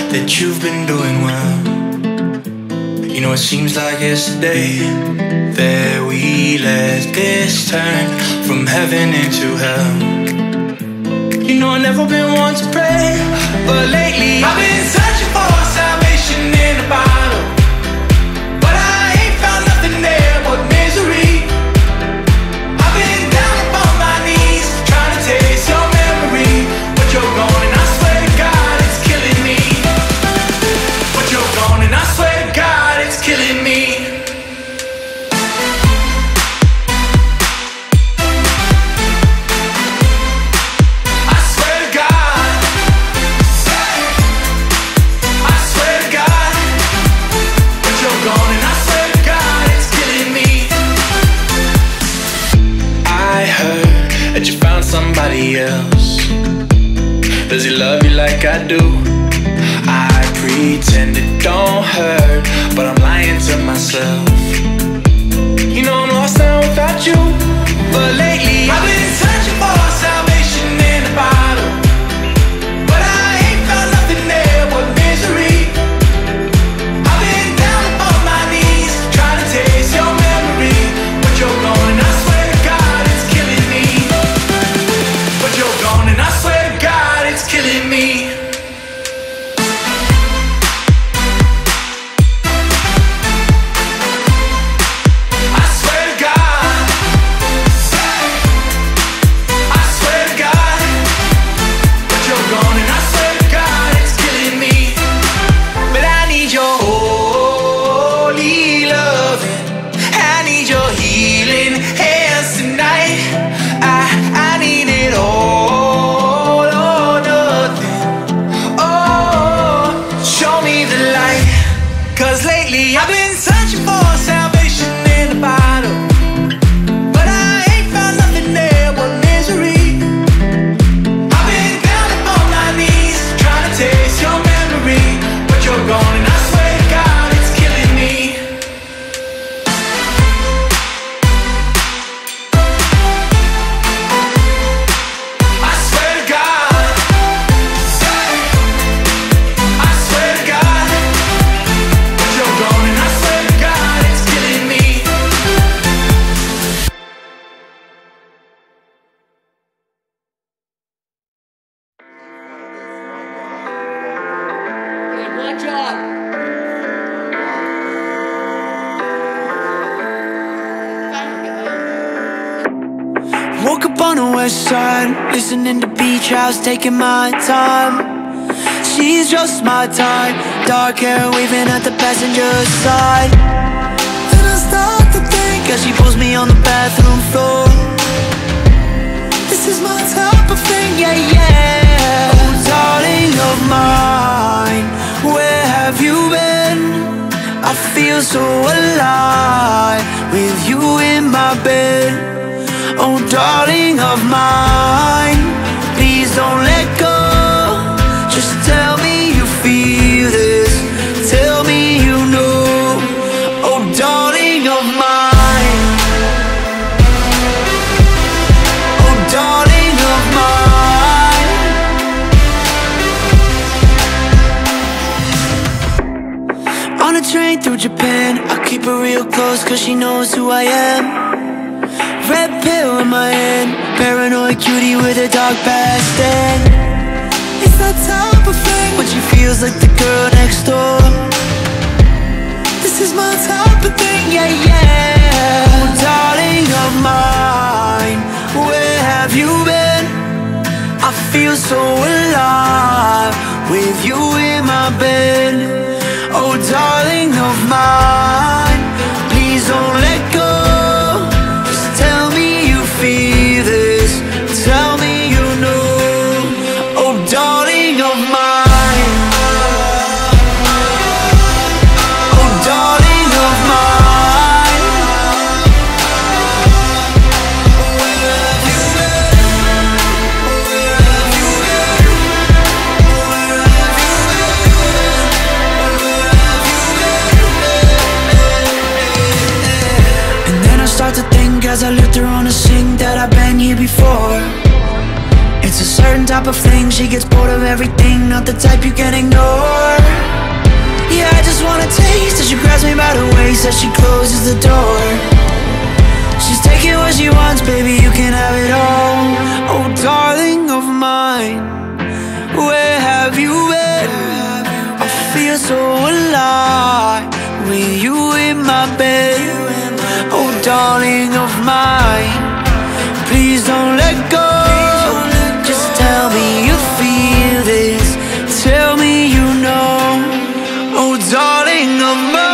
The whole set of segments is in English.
that you've been doing well. You know, it seems like yesterday that we let this turn from heaven into hell. You know, I've never been one to pray, but lately I've been searching for salvation in a bottle, but I ain't found nothing there but misery. I've been down upon my knees trying to taste your memory, but you're gone and I swear to God it's killing me. But you're gone and I swear to God it's killing me. Somebody else, does he love you like I do? I pretend it don't hurt, but I'm lying to myself. You know I'm lost now without you, but lately I've been searching for salvation in a bottle, but I ain't found nothing there but misery. I've been down upon my knees trying to taste your memory, but you're gone and I swear to God it's killing me. But you're gone and I swear to God it's killing me. I swear to God, I swear to God, but you're gone and I swear to God it's killing me. But I need your holy loving, I need your healing hands tonight. I need it all or nothing. Oh, show me the light, 'cause lately I've been searching for salvation in a bottle, but I ain't found nothing there but misery. I've been down upon my knees trying to taste your memory, but you're gone and I swear to God it's killing me. Woke up on the west side, listening to beach house, taking my time. She's just my type, dark hair waving at the passenger side. Then I start to think as she pulls me on the bathroom floor. This is my type of thing, yeah, yeah. Oh, darling of mine, where have you been? I feel so alive with you in my bed. Oh, darling of mine, please don't let go. Just tell me you feel this, tell me you know. Oh, darling of mine, oh, darling of mine. On a train through Japan, I keep her real close 'cause she knows who I am. Red pill in my hand, paranoid cutie with a dark past. And it's that type of thing when she feels like the girl next door. This is my type of thing, yeah, yeah. Oh, darling of mine, where have you been? I feel so alive with you in my bed. Oh, darling of mine, please don't let go. Feel this, tell me you know. Oh, darling of mine, oh, darling of mine. Where have you been? Where have you been? Where have you been? Where have you been? And then I start to think as I lift her on a sink that I've been here before. It's a certain type of thing, she gets bored of everything, not the type you can ignore. the door. She's taking what she wants, baby, you can have it all. Oh, darling of mine, where have you been? I feel so alive with you in my bed. Oh, darling of mine, please don't let go. Just tell me you feel this, tell me you know. Oh, darling of mine.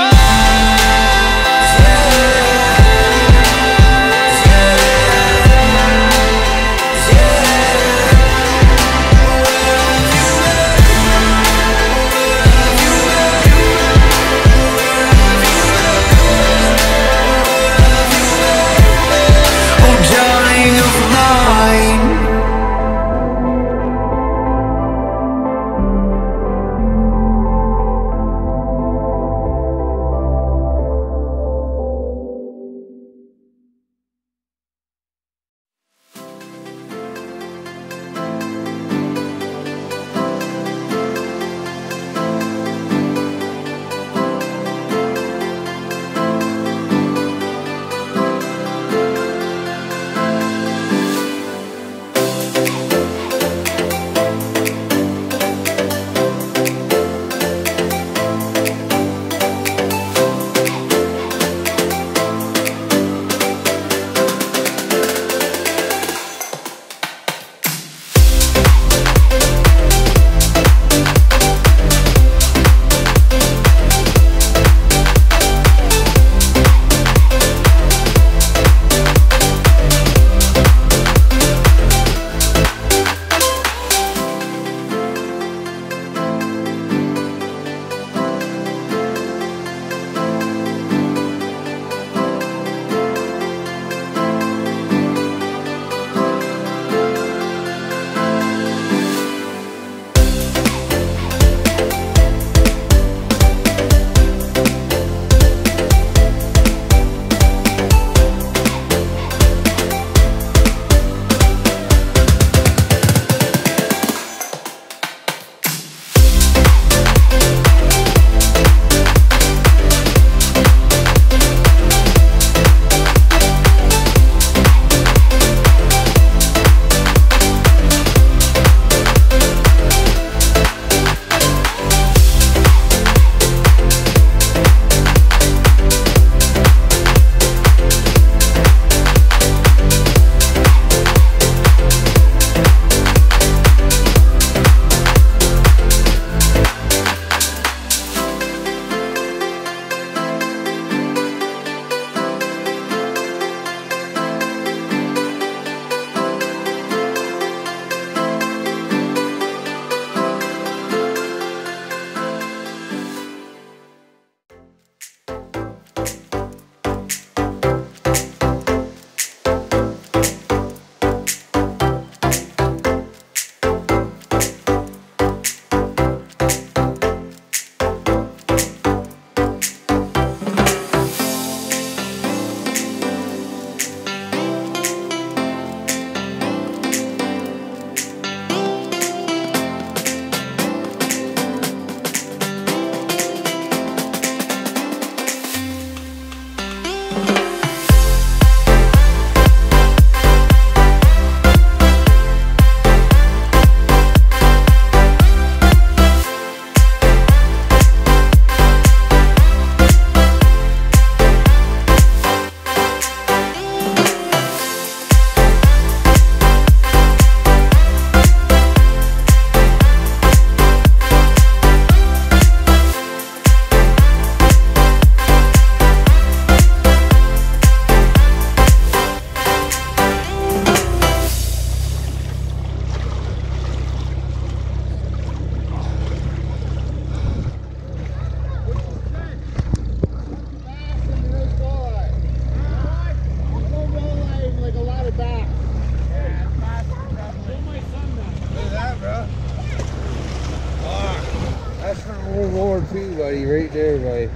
World War II, buddy, right there, buddy.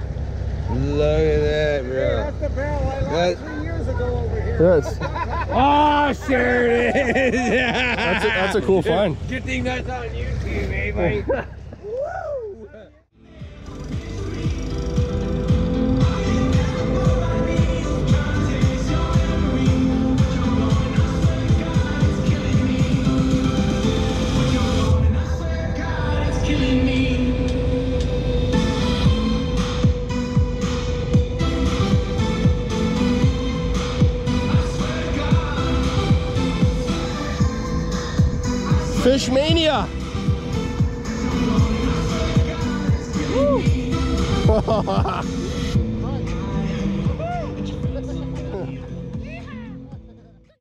Look at that, bro. Hey, that's the barrel I lost 3 years ago over here. That's, Oh, sure it is. that's a cool find. Good thing that's on YouTube, eh, buddy? Woo! Fish Mania. Woo.